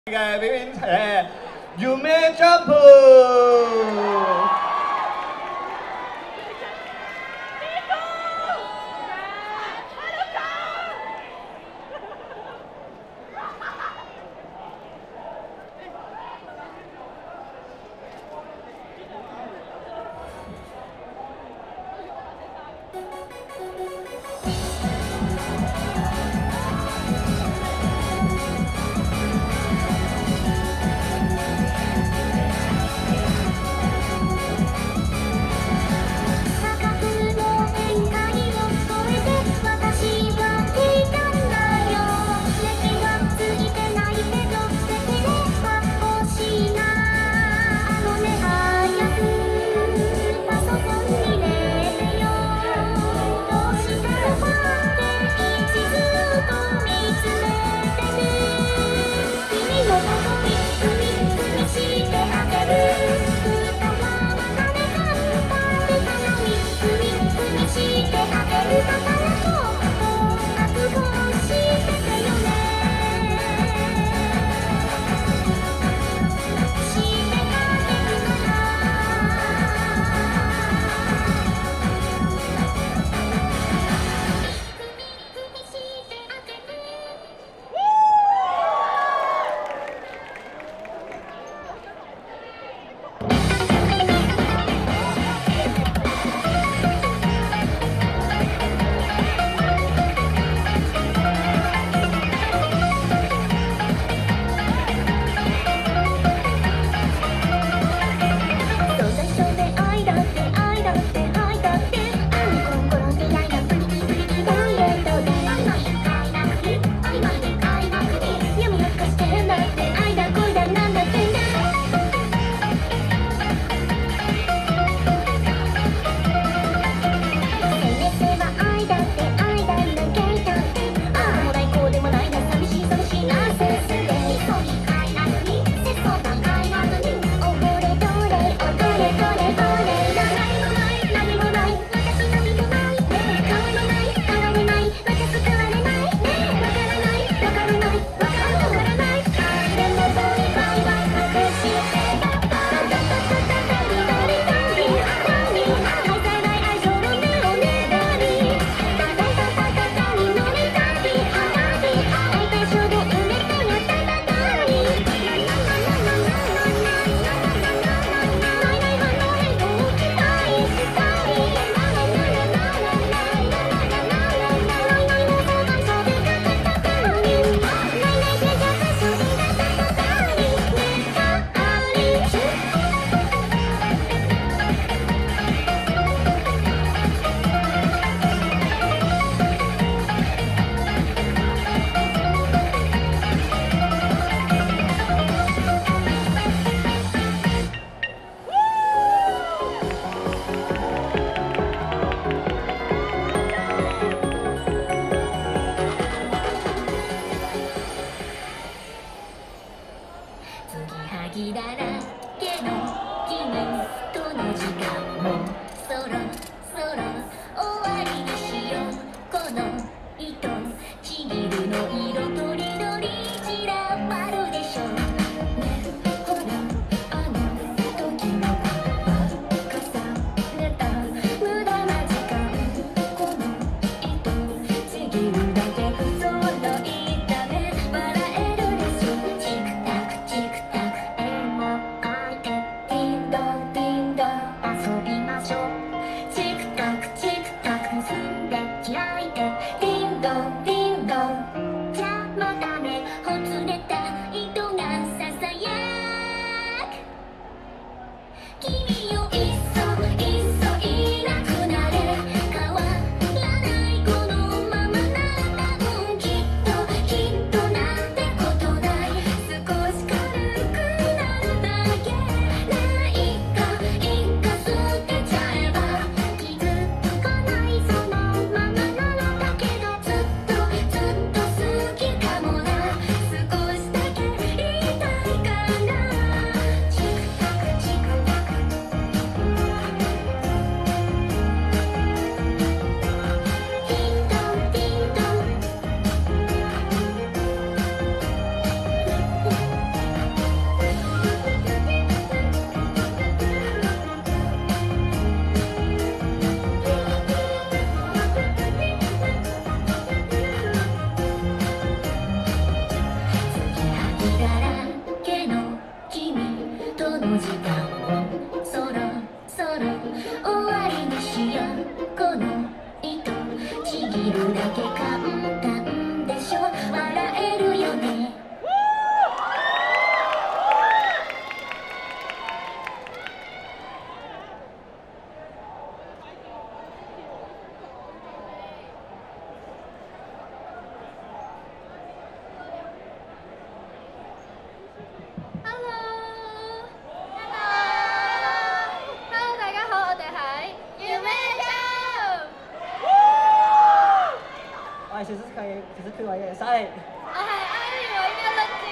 がビビン夢ジャンプ。 だらけの君との時間もそろそろ終わりにしよう。この糸ちぎるの色とりどり散らばるでしょうね。ほらあの時の重ねた無駄な時間、この糸ちぎるだけ不揃いだね。笑えるでしょチクタクチクタク、ティンドティンド遊びましょう。 偉嘅犀利。 我係 Ivy 位嘅栗子，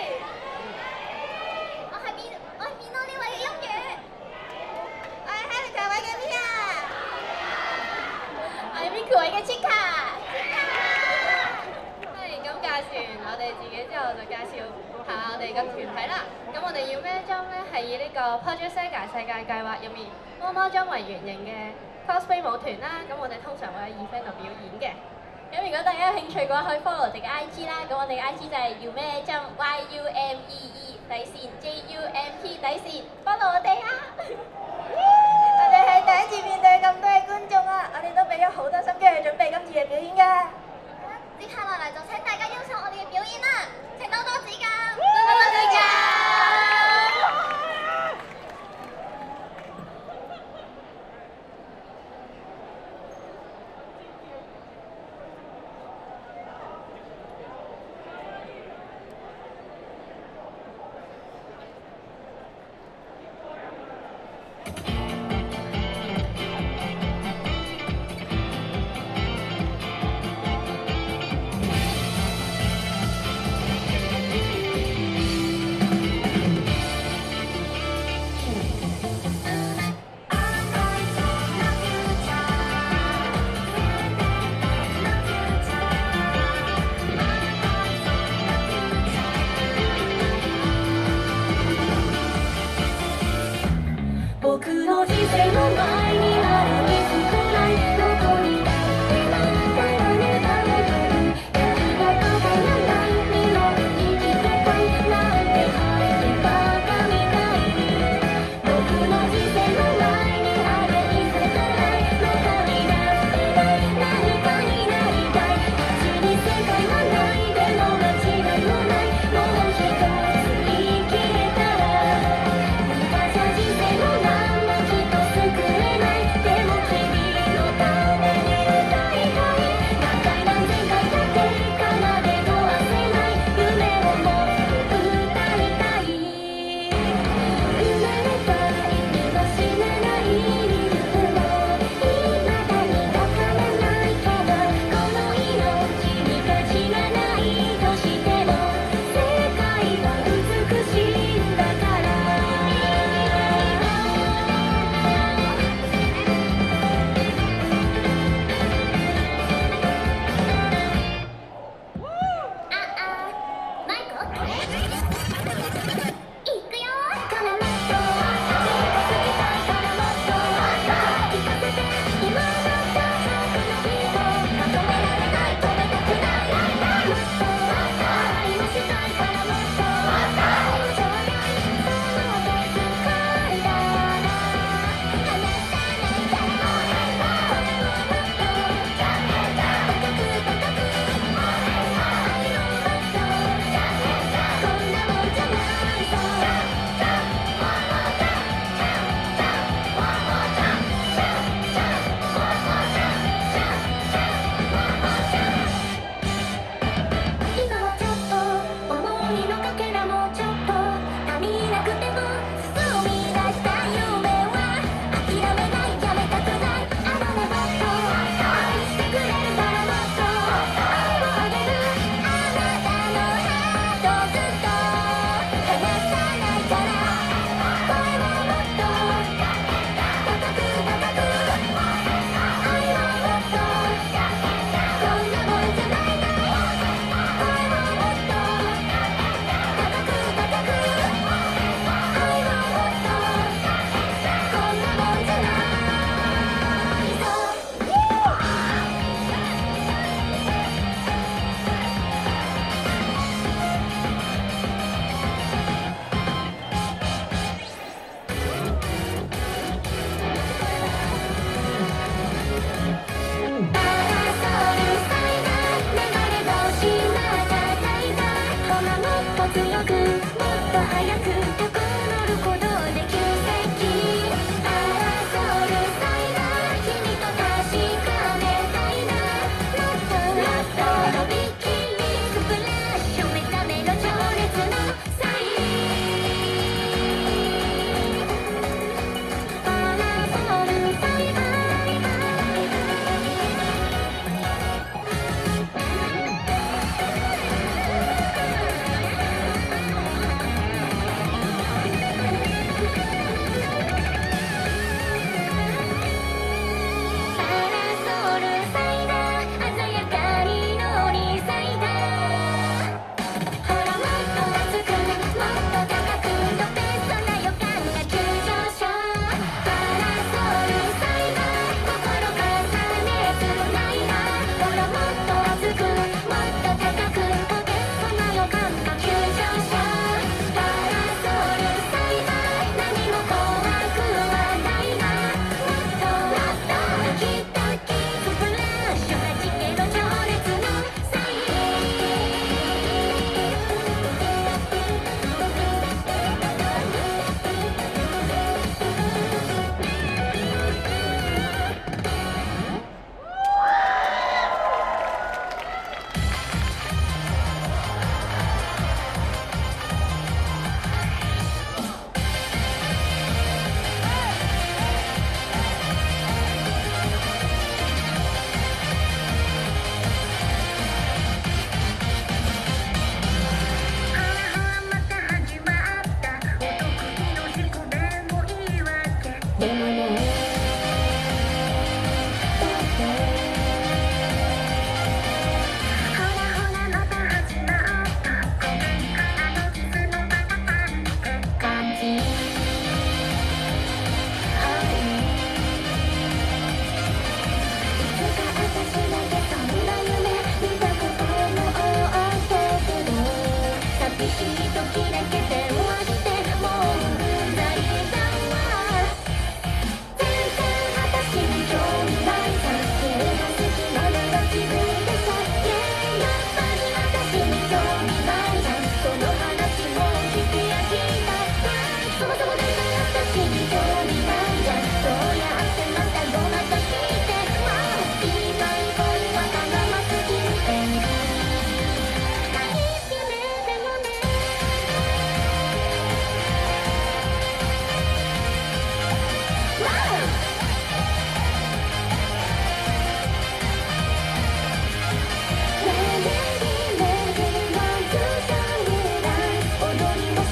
我係面多呢位嘅音樂，我係 Harry 位嘅 Mia， 我係 Miku 位嘅 Chika。係咁介紹完我哋自己之後，就介紹下我哋個團體啦。咁我哋要咩裝咧？係以呢個 Project Sega 世界計劃入面魔魔裝為原型嘅 cosplay 舞團啦。咁我哋通常會喺 event 度表演嘅。咁如果大家有興趣嘅話，可以 follow 我哋嘅 IG 啦。咁我哋嘅 IG 就係要咩針 YUMEE_JUMP ，follow 我哋啊！我哋係第一次面對咁多嘅觀眾啊，我哋都俾咗好多心機去準備今次嘅表演㗎。接下來就請大家欣賞我哋嘅表演啦，請多多指教，多多指教。僕の人生の前にある水くらいどこにだってまだらねばねばに闇が輝かない身の生きてたいなんて入ってバカみたい僕の人生の前にある水くらいどこにだって何かになりたい街に世界はないでも間違いもないもう一つ言い切れたらじゃ人生の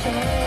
て